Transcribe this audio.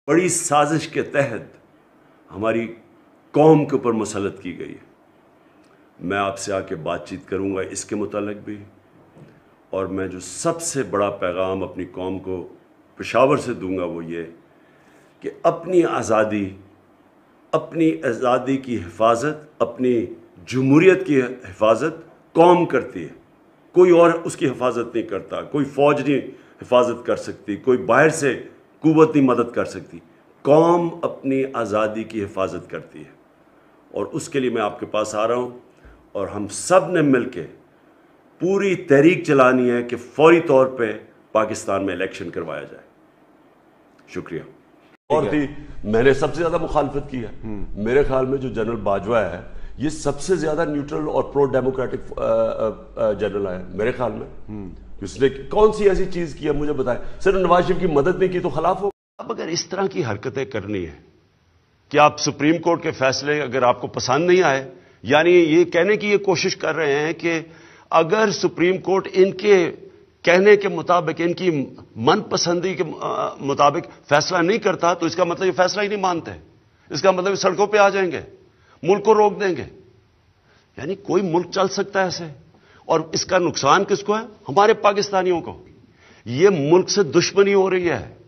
بڑی سازش کے تحت ہماری قوم کے اوپر مسلط کی گئی ہے. میں آپ سے آ کے بات چیت کروں گا اس کے متعلق بھی, اور میں جو سب سے بڑا پیغام اپنی قوم کو پشاور سے دوں گا وہ یہ کہ اپنی آزادی کی حفاظت, اپنی جمہوریت کی حفاظت قوم کرتی ہے, کوئی اور اس کی حفاظت نہیں کرتا. کوئی فوج نہیں حفاظت کر سکتی, کوئی باہر سے قوت نہیں مدد کر سکتی. قوم اپنی آزادی کی حفاظت کرتی ہے, اور اس کے لیے میں آپ کے پاس آ رہا ہوں, اور ہم سب نے مل کے پوری تحریک چلانی ہے کہ فوری طور پہ پاکستان میں الیکشن کروایا جائے. شکریہ. اور تھی میں نے سب سے زیادہ مخالفت کی ہے. میرے خیال میں جو جنرل باجوہ ہے یہ سب سے زیادہ نیوٹرل اور پرو ڈیموکریٹک جنرل ہے میرے خیال میں. اس نے کون سی ایسی چیز کی ہے مجھے بتائیں. صرف نواز شریف کی مدد نہیں کی تو خلاف ہو. اب اگر اس طرح کی حرکتیں کرنی ہے کہ آپ سپریم کورٹ کے فیصلے اگر آپ کو پسند نہیں آئے, یعنی یہ کہنے کی یہ کوشش کر رہے ہیں کہ اگر سپریم کورٹ ان کے کہنے کے مطابق, ان کی من پسندی کے مطابق فیصلہ نہیں کرتا تو اس کا مطلب یہ فیصلہ ہی نہیں مانتے. اس کا مطلب سڑکوں پہ آ جائیں گے, ملک کو روک دیں گے. یعنی کوئی ملک چل سکتا ہے ایسے؟ اور اس کا نقصان کس کو ہے؟ ہمارے پاکستانیوں کو. یہ ملک سے دشمنی ہو رہی ہے.